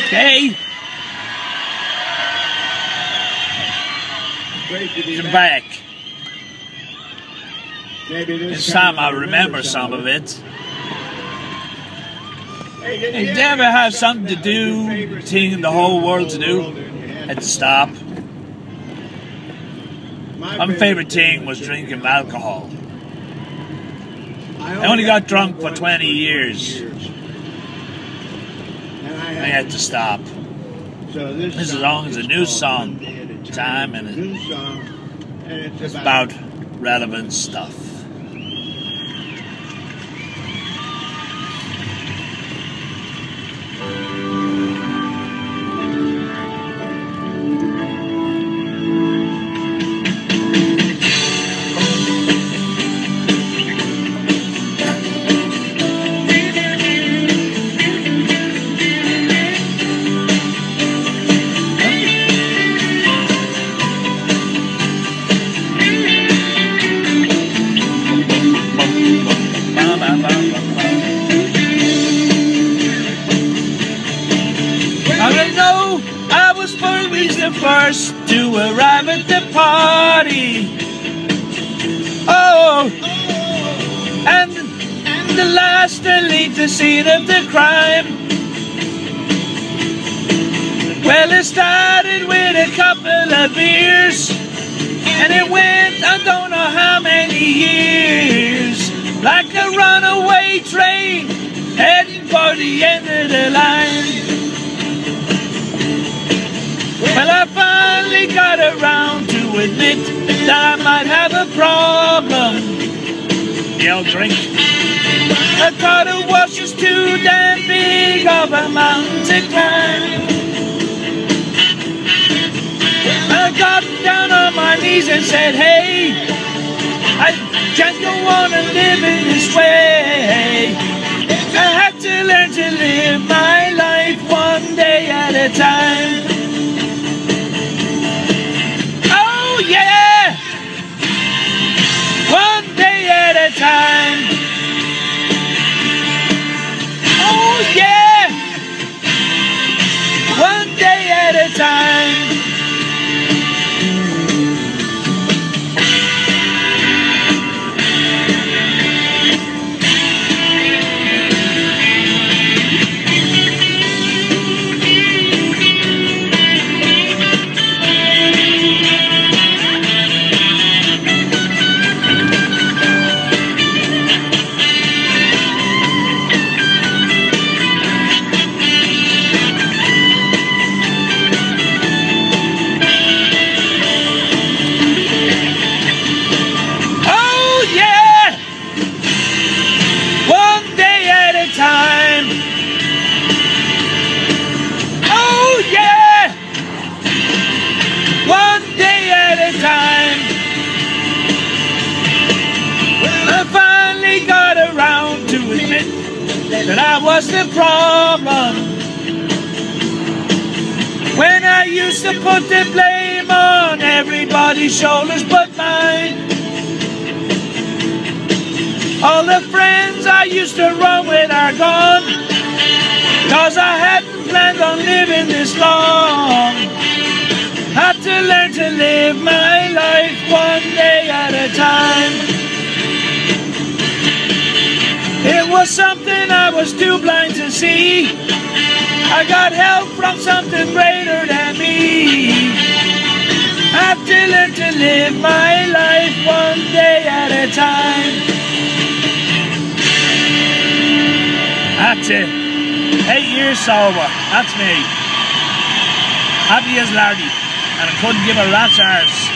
Okay. He's back. This time I remember some of it. Hey, did you ever have something to do, thing in the whole world to do, had to stop? My favorite thing was drinking alcohol. I only got drunk for 20 years. I had to stop. This song is a new song. Time and it's about relevant stuff. I know I was always the first to arrive at the party. Oh, and the last to leave the scene of the crime. Well, it started with a couple of beers, and it went I don't know how many years, like a runaway train heading for the end of the line. Well, I finally got around to admit that I might have a problem. Yell drink. I thought it was just too damn big of a mountain to climb. I got down on my knees and said, hey, I can't go on and live in this way. I had to learn to live my life one day at a time. Oh yeah, one day at a time. Oh yeah, one day at a time. Time. Oh yeah, one day at a time. Well, I finally got around to admit that I was the problem. When I used to put the blame on everybody's shoulders but mine. All the friends I used to run with are gone, 'cause I hadn't planned on living this long. Had to learn to live my life one day at a time. It was something I was too blind to see. I got help from something greater than me. Had to learn to live my life one day at a time. That's it. 8 years sober. That's me. Happy as Lardy. And I couldn't give a rat's arse.